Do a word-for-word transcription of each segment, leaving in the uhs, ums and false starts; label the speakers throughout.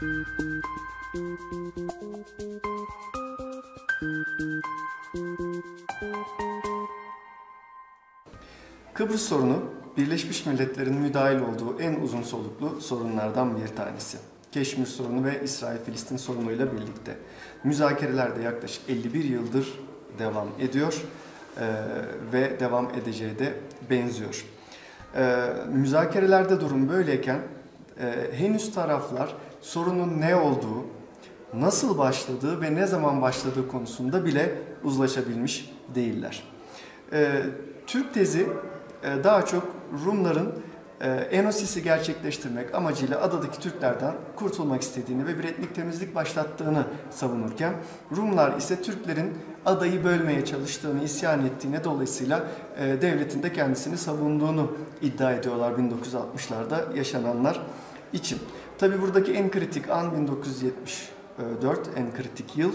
Speaker 1: Kıbrıs sorunu, Birleşmiş Milletler'in müdahil olduğu en uzun soluklu sorunlardan bir tanesi. Keşmir sorunu ve İsrail-Filistin sorunuyla birlikte. Müzakereler de yaklaşık elli bir yıldır devam ediyor e, ve devam edeceği de benziyor. E, müzakerelerde durum böyleyken e, henüz taraflar sorunun ne olduğu, nasıl başladığı ve ne zaman başladığı konusunda bile uzlaşabilmiş değiller. E, Türk tezi daha çok Rumların Enosis'i gerçekleştirmek amacıyla adadaki Türklerden kurtulmak istediğini ve bir etnik temizlik başlattığını savunurken, Rumlar ise Türklerin adayı bölmeye çalıştığını, isyan ettiğine, dolayısıyla devletin de kendisini savunduğunu iddia ediyorlar bin dokuz yüz altmışlarda yaşananlar için. Tabi buradaki en kritik an bin dokuz yüz yetmiş dört, en kritik yıl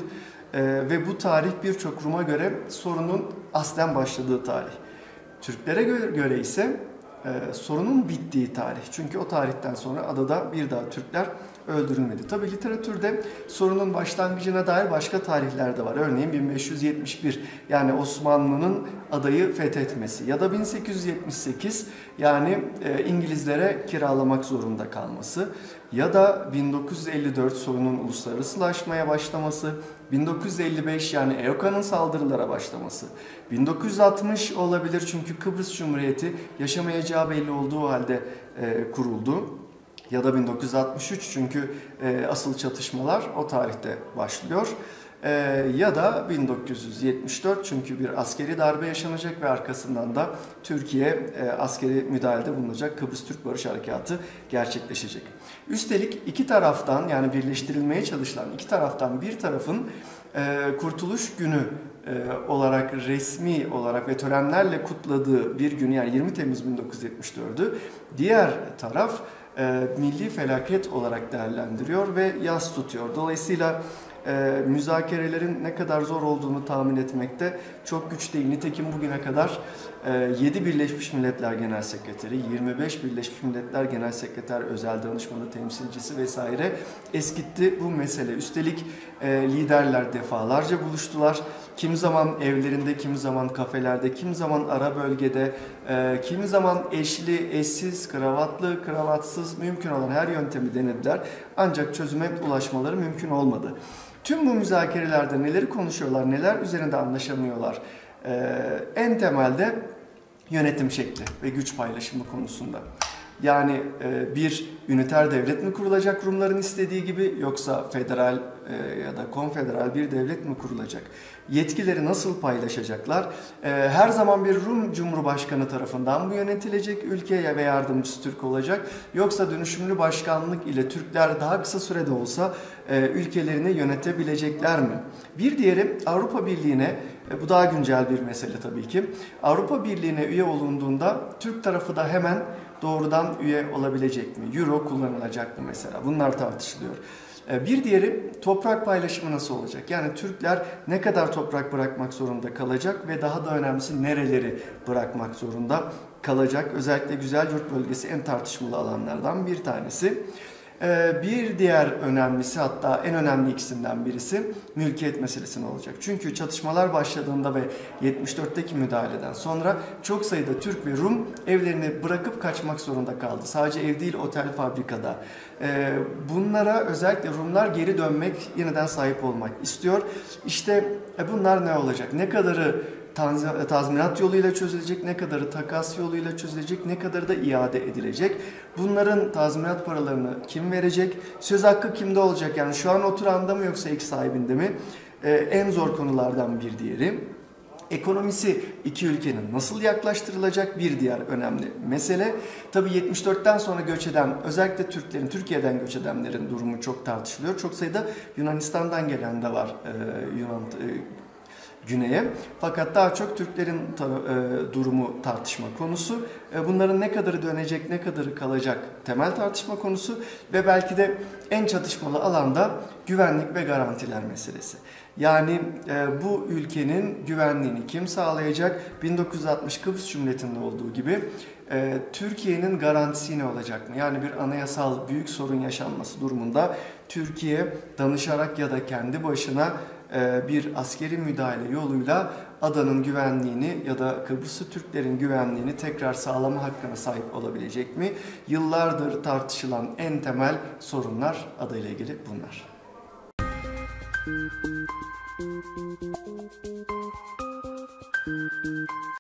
Speaker 1: ve bu tarih birçok Rum'a göre sorunun aslen başladığı tarih. Türklere göre ise e, sorunun bittiği tarih. Çünkü o tarihten sonra adada bir daha Türkler öldürülmedi. Tabi literatürde sorunun başlangıcına dair başka tarihler de var. Örneğin bin beş yüz yetmiş bir, yani Osmanlı'nın adayı fethetmesi ya da bin sekiz yüz yetmiş sekiz, yani e, İngilizlere kiralamak zorunda kalması ya da bin dokuz yüz elli dört sorunun uluslararasılaşmaya başlaması, bin dokuz yüz elli beş yani E O K'nın saldırılara başlaması, bin dokuz yüz altmış olabilir çünkü Kıbrıs Cumhuriyeti yaşamayacağı belli olduğu halde e, kuruldu. Ya da bin dokuz yüz altmış üç çünkü e, asıl çatışmalar o tarihte başlıyor. E, ya da bin dokuz yüz yetmiş dört çünkü bir askeri darbe yaşanacak ve arkasından da Türkiye e, askeri müdahalede bulunacak, Kıbrıs Türk Barış Harekatı gerçekleşecek. Üstelik iki taraftan, yani birleştirilmeye çalışılan iki taraftan bir tarafın e, Kurtuluş Günü e, olarak resmi olarak ve törenlerle kutladığı bir gün, yani yirmi Temmuz bin dokuz yüz yetmiş dördü diğer taraf e, milli felaket olarak değerlendiriyor ve yas tutuyor. Dolayısıyla e, müzakerelerin ne kadar zor olduğunu tahmin etmekte çok güç değil. Nitekim bugüne kadar e, yedi Birleşmiş Milletler Genel Sekreteri, yirmi beş Birleşmiş Milletler Genel Sekreter Özel Danışmanı Temsilcisi vesaire eskitti bu mesele. Üstelik e, liderler defalarca buluştular. Kim zaman evlerinde, kim zaman kafelerde, kim zaman ara bölgede, e, kimi zaman eşli, eşsiz, kravatlı, kravatsız, mümkün olan her yöntemi denediler. Ancak çözüme ulaşmaları mümkün olmadı. Tüm bu müzakerelerde neleri konuşuyorlar, neler üzerinde anlaşamıyorlar? E, en temelde yönetim şekli ve güç paylaşımı konusunda. Yani e, bir üniter devlet mi kurulacak Rumların istediği gibi, yoksa federal e, ya da konfederal bir devlet mi kurulacak? Yetkileri nasıl paylaşacaklar? E, her zaman bir Rum Cumhurbaşkanı tarafından mı yönetilecek ülkeye ve yardımcısı Türk olacak? Yoksa dönüşümlü başkanlık ile Türkler daha kısa sürede olsa e, ülkelerini yönetebilecekler mi? Bir diğeri Avrupa Birliği'ne, e, bu daha güncel bir mesele tabii ki, Avrupa Birliği'ne üye olunduğunda Türk tarafı da hemen doğrudan üye olabilecek mi? Euro kullanılacak mı mesela? Bunlar tartışılıyor. Bir diğeri toprak paylaşımı nasıl olacak? Yani Türkler ne kadar toprak bırakmak zorunda kalacak ve daha da önemlisi nereleri bırakmak zorunda kalacak? Özellikle Güzelyurt bölgesi en tartışmalı alanlardan bir tanesi. Bir diğer önemlisi, hatta en önemli ikisinden birisi mülkiyet meselesi ne olacak? Çünkü çatışmalar başladığında ve yetmiş dörtteki müdahaleden sonra çok sayıda Türk ve Rum evlerini bırakıp kaçmak zorunda kaldı. Sadece ev değil, otel, fabrikada. Bunlara özellikle Rumlar geri dönmek, yeniden sahip olmak istiyor. İşte bunlar ne olacak? Ne kadarı tazminat yoluyla çözülecek, ne kadarı takas yoluyla çözülecek, ne kadarı da iade edilecek. Bunların tazminat paralarını kim verecek? Söz hakkı kimde olacak? Yani şu an oturanda mı yoksa ev sahibinde mi? Ee, en zor konulardan bir diğeri. Ekonomisi iki ülkenin nasıl yaklaştırılacak bir diğer önemli mesele. Tabii yetmiş dörtten sonra göç eden, özellikle Türklerin, Türkiye'den göç edenlerin durumu çok tartışılıyor. Çok sayıda Yunanistan'dan gelen de var ee, Yunan e, güneye. Fakat daha çok Türklerin e, durumu tartışma konusu. E, bunların ne kadarı dönecek, ne kadarı kalacak temel tartışma konusu ve belki de en çatışmalı alanda güvenlik ve garantiler meselesi. Yani e, bu ülkenin güvenliğini kim sağlayacak? bin dokuz yüz altmış Kıbrıs Cumhuriyeti'nde olduğu gibi e, Türkiye'nin garantisi ne olacak mı? Yani bir anayasal büyük sorun yaşanması durumunda Türkiye danışarak ya da kendi başına e, bir askeri müdahale yoluyla adanın güvenliğini ya da Kıbrıslı Türklerin güvenliğini tekrar sağlama hakkına sahip olabilecek mi? Yıllardır tartışılan en temel sorunlar adayla ilgili bunlar.